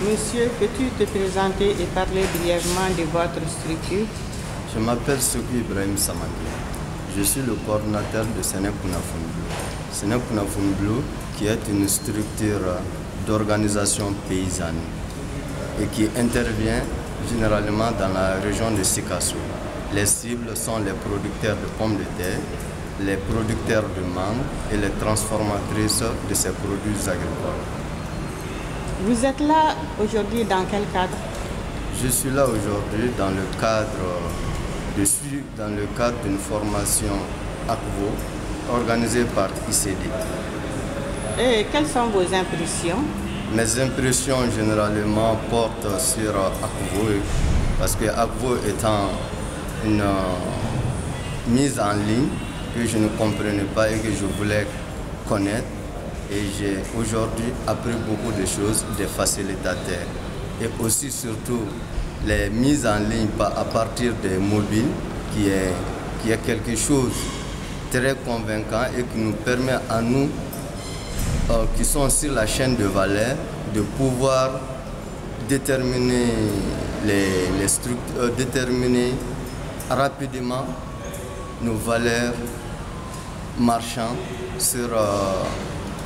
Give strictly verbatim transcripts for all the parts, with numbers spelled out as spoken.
Monsieur, peux-tu te présenter et parler brièvement de votre structure? Je m'appelle Sokou Ibrahim Samaki. Je suis le coordinateur de Séné-Kounafoume Bleu. Séné-Kounafoume Bleu, qui est une structure d'organisation paysanne et qui intervient généralement dans la région de Sikasso. Les cibles sont les producteurs de pommes de terre, les producteurs de mangue et les transformatrices de ces produits agricoles. Vous êtes là aujourd'hui dans quel cadre? Je suis là aujourd'hui dans le cadre Je suis dans le cadre d'une formation A C V O organisée par I C D. Et quelles sont vos impressions? Mes impressions généralement portent sur A C V O parce que A C V O étant une mise en ligne que je ne comprenais pas et que je voulais connaître. Et j'ai aujourd'hui appris beaucoup de choses des facilitateurs et aussi surtout les mises en ligne à partir des mobiles qui est, qui est quelque chose de très convaincant et qui nous permet à nous euh, qui sont sur la chaîne de valeur de pouvoir déterminer les, les structures, euh, déterminer rapidement nos valeurs marchandes sur euh,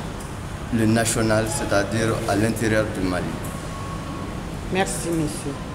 le national, c'est-à-dire à, à l'intérieur du Mali. Merci, monsieur.